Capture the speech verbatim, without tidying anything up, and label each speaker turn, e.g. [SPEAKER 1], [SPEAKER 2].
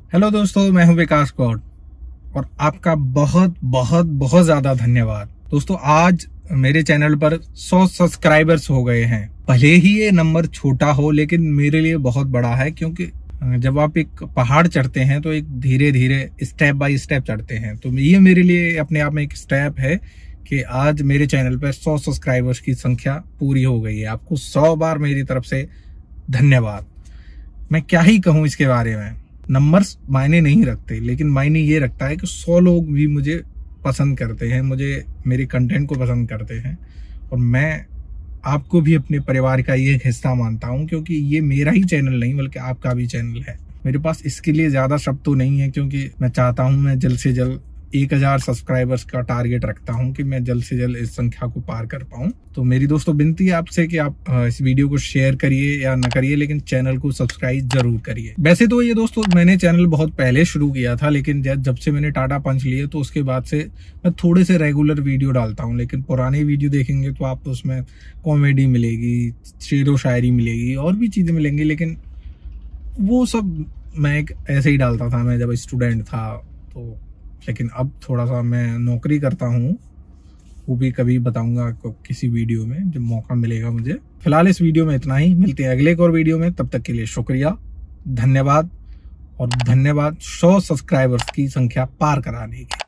[SPEAKER 1] Hello दोस्तों, मैं हूं विकास गौड़ और आपका बहुत बहुत बहुत ज्यादा धन्यवाद। दोस्तों, आज मेरे चैनल पर सौ सब्सक्राइबर्स हो गए हैं। भले ही ये नंबर छोटा हो लेकिन मेरे लिए बहुत बड़ा है, क्योंकि जब आप एक पहाड़ चढ़ते हैं तो एक धीरे धीरे स्टेप बाय स्टेप चढ़ते हैं। तो ये मेरे लिए अपने आप में एक स्टेप है कि आज मेरे चैनल पर सौ सब्सक्राइबर्स की संख्या पूरी हो गई है। आपको सौ बार मेरी तरफ से धन्यवाद। मैं क्या ही कहूँ इसके बारे में। नंबर्स मायने नहीं रखते, लेकिन मायने ये रखता है कि सौ लोग भी मुझे पसंद करते हैं, मुझे मेरे कंटेंट को पसंद करते हैं, और मैं आपको भी अपने परिवार का ये एक हिस्सा मानता हूं, क्योंकि ये मेरा ही चैनल नहीं बल्कि आपका भी चैनल है। मेरे पास इसके लिए ज्यादा शब्द तो नहीं है, क्योंकि मैं चाहता हूं मैं जल्द से जल्द एक हजार सब्सक्राइबर्स का टारगेट रखता हूं कि मैं जल्द से जल्द इस संख्या को पार कर पाऊं। तो मेरी दोस्तों विनती है आपसे कि आप इस वीडियो को शेयर करिए या न करिए, लेकिन चैनल को सब्सक्राइब जरूर करिए। वैसे तो ये दोस्तों मैंने चैनल बहुत पहले शुरू किया था, लेकिन जब से मैंने टाटा पंच लिए तो उसके बाद से मैं थोड़े से रेगुलर वीडियो डालता हूँ। लेकिन पुराने वीडियो देखेंगे तो आपको उसमें कॉमेडी मिलेगी, शेरो शायरी मिलेगी, और भी चीजें मिलेंगी, लेकिन वो सब मैं एक ऐसे ही डालता था मैं जब स्टूडेंट था। तो लेकिन अब थोड़ा सा मैं नौकरी करता हूँ, वो भी कभी बताऊंगा आपको किसी वीडियो में जब मौका मिलेगा मुझे। फिलहाल इस वीडियो में इतना ही, मिलते हैं अगले एक और वीडियो में। तब तक के लिए शुक्रिया, धन्यवाद, और धन्यवाद सौ सब्सक्राइबर्स की संख्या पार कराने की।